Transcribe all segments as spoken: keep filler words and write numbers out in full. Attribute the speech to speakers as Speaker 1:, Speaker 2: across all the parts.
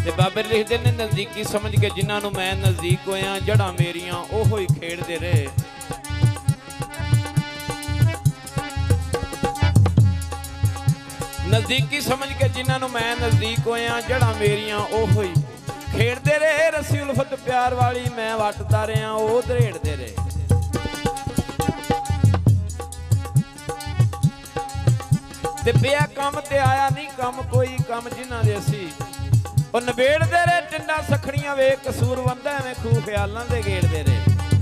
Speaker 1: ते बाबे लिखते ने नजदीकी समझ के जिन्होंने मैं नजदीक होया जड़ा मेरिया ओहो ही खेड़ते रहे। नजदीकी समझ के जिन्होंने मैं नजदीक होया जड़ा मेरिया ओहो ही खेड़ते रहे। रस्सी उल्फत प्यार वाली मैं वटदा रहा वो दरेड़ते रहे। ते पिया कम ते आया नहीं कम कोई कम जिन्हां दे असी ਉਹ ਨਵੇੜਦੇ ਰਹੇ ਟਿੰਡਾਂ ਸਖਣੀਆਂ ਵੇਖ ਕਸੂਰ ਵੰਦਾ ਐਵੇਂ ਖੂਹ ਖਿਆਲਾਂ ਦੇ ਗੇੜਦੇ ਰਹੇ।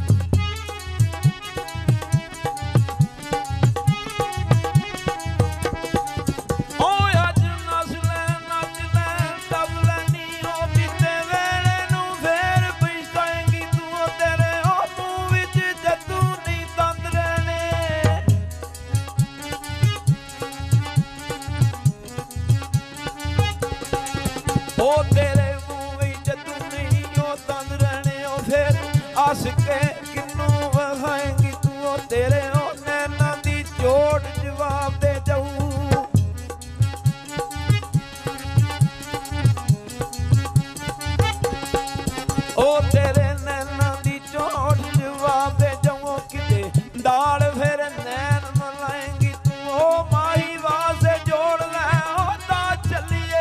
Speaker 1: ਓਏ ਅੱਜ ਨਸ ਲੈ ਨੱਚ ਲੈ ਦਬ ਲੈਣੀ ਉਹ ਬੀਤੇ ਵੇਲੇ ਨੂੰ ਫੇਰ ਪਛਤਾਏਂਗੀ ਤੂੰ ਤੇਰੇ ਉਹ ਮੂੰਹ ਵਿੱਚ ਜੱਦੂ ਨਹੀਂ ਦੰਦ ਰਹਿਣੇ। ਉਹ ਤੇਰੇ ਮੂੰਹ ਵਿੱਚ ਜੱਦੂ ਨਹੀਂ ਉਹ ਦੰਦ ਰਹਿਣੇ। ਉਹ ਫੇਰ ਹੱਸ ਕੇ ਕਿਨੂੰ ਵਹਾਏਂਗੀ ਤੂੰ ਉਹ ਤੇਰੇ ਉਹ ਨੈਣਾਂ ਦੀ ਚੋਟ ਜਵਾਬ ਦੇ ਜਾਊ। ਉਹ ਤੇਰੇ ਨੈਣਾਂ ਦੀ ਚੋਟ ਜਵਾਬ ਦੇ ਜਾਊ। ਕਿਤੇ ਦਾਲ ਫੇਰ ਨੈਣ ਮਲਾਏਂਗੀ ਤੂੰ ਉਹ ਮਾਹੀ ਵਾਸੇ ਜੋੜ ਲੈ ਉਹ ਤਾਂ ਚੱਲੀਏ।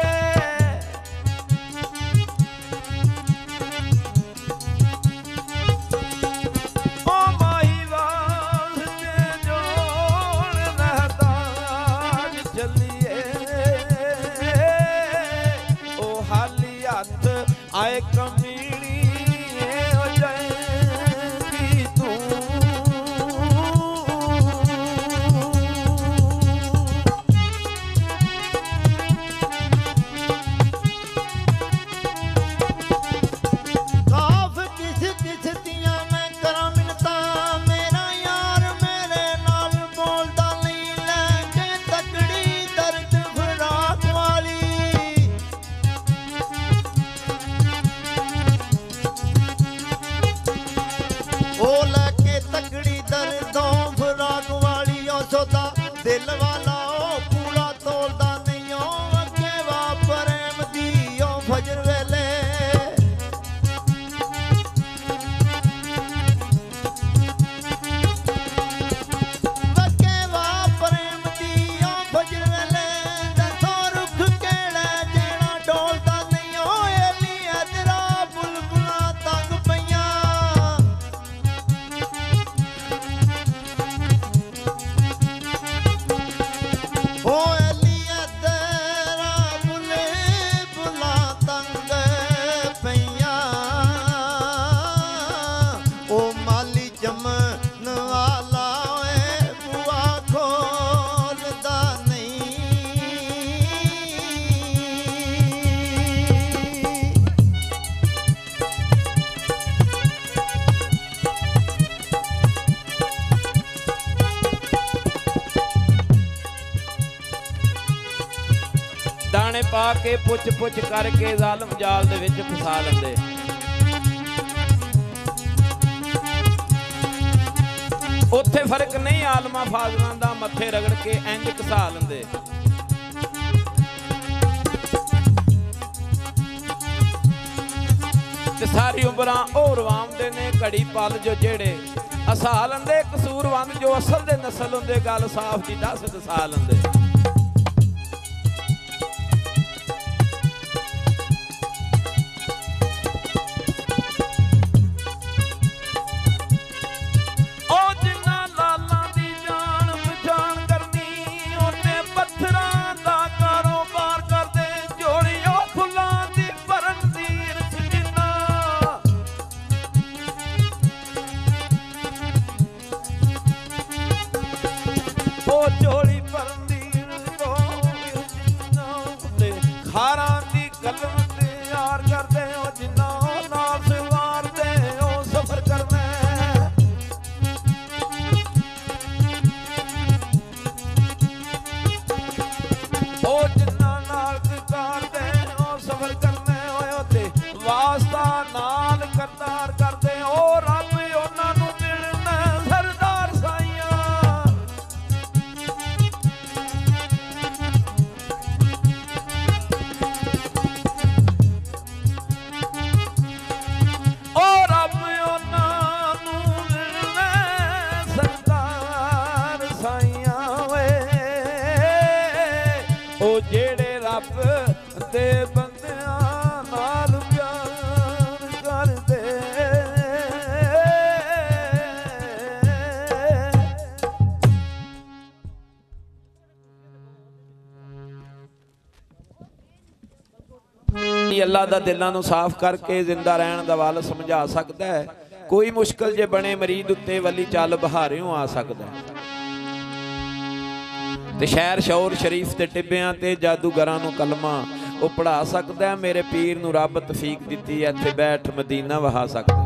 Speaker 1: आए कमीनी हो जाएगी तू।
Speaker 2: काफ किस किस दिया मैं करा मिन्नता मेरा यार मेरे नाल बोलता नहीं लैके तकड़ी दर्द फराक वाली। ओ लैके तकड़ी दर्दों फराक वाली ओ सोदा दिल वाला ओ पूरा तोलदा नहीं ओ अगे वा प्रेम दी ओ फजर वेले। अगे वा प्रेम दी ओ फजर वेले दसो रुख केड़ा जेड़ा डोलदा नहीं ओ एली अदरा बुलबुला तंग पईयां। ओ एलिया तेरा बुले बुला तंग पईयां। ओ माली जमन वाला ओए बुआ खोलदा नहीं।
Speaker 1: दाने पा के पुछ पुछ करके ਜ਼ਾਲਮ ਜਾਲ ਦੇ ਵਿੱਚ ਫਸਾ ਲੈਂਦੇ। ਉੱਥੇ ਫਰਕ ਨਹੀਂ ਆਲਮਾ ਫਾਜ਼ਲਾਂ ਦਾ ਮੱਥੇ ਰਗੜ ਕੇ ਇੰਜ ਘਸਾ ਲੈਂਦੇ। ਤੇ ਸਾਰੀ ਉਮਰਾਂ ਉਹ ਰਵਾਉਂਦੇ ਨੇ ਘੜੀ ਪਲ ਜੋ ਜਿਹੜੇ ਹਸਾ ਲੈਂਦੇ। ਕਸੂਰਵੰਦ ਜੋ ਅਸਲ ਦੇ ਨਸਲ ਹੁੰਦੇ ਗੱਲ ਸਾਫ਼ ਦੀ ਦੱਸ ਦਸਾ ਲੈਂਦੇ। ਝੋਲੀ ਭਰਨ ਦੀ ਜਿਹੜੇ ਰੱਬ ਦੇ ਬੰਦਿਆਂ ਨਾਲ ਪਿਆਰ ਕਰਦੇ। ਅੱਲਾ ਦਾ ਦਿਲਾਂ ਨੂੰ ਸਾਫ਼ ਕਰਕੇ ਜ਼ਿੰਦਾ ਰਹਿਣ ਦਾ ਵੱਲ ਸਮਝਾ ਸਕਦਾ ਹੈ। ਕੋਈ ਮੁਸ਼ਕਲ ਜੇ ਬਣੇ ਮਰੀਦ ਉੱਤੇ ਵਲੀ ਚੱਲ ਬਹਾਰਿਓਂ ਆ ਸਕਦਾ ਹੈ। ਤੇ ਸ਼ਹਿਰ ਸ਼ੌਰ ਸ਼ਰੀਫ ਤੇ ਟਿੱਬਿਆਂ ਤੇ ਜਾਦੂਗਰਾਂ ਨੂੰ ਕਲਮਾ ਉਹ ਪੜ੍ਹਾ ਸਕਦਾ ਹੈ। ਮੇਰੇ ਪੀਰ ਨੂੰ ਰੱਬ ਤੌਫੀਕ ਦਿੱਤੀ, ਇੱਥੇ ਬੈਠ ਮਦੀਨਾ ਵਹਾ ਸਕਦਾ।